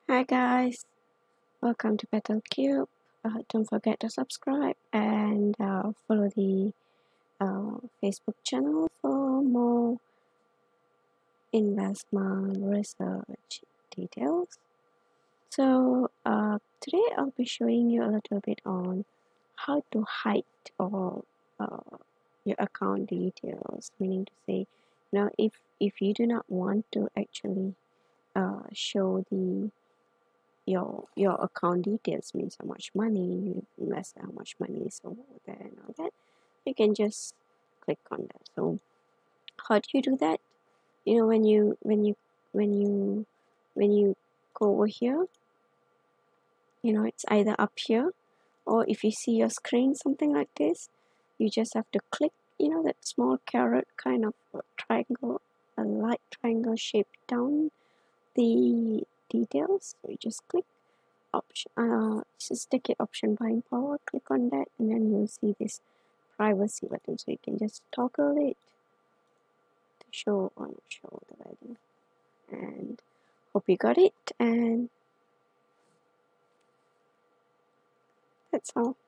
Hi guys, welcome to BattleCube. Don't forget to subscribe and follow the Facebook channel for more investment research details. So today I'll be showing you a little bit on how to hide all your account details. Meaning to say, if you do not want to actually show your account details, means how much money you invest, how much money is over there and all that, you can just click on that. So how do you do that? When you go over here, it's either up here, or if you see your screen something like this, you just have to click that small carrot kind of triangle, a light triangle shape down the details. So you just click option, just take it option buying power, click on that, and then you'll see this privacy button, so you can just toggle it to show or not show the value. And hope you got it, and that's all.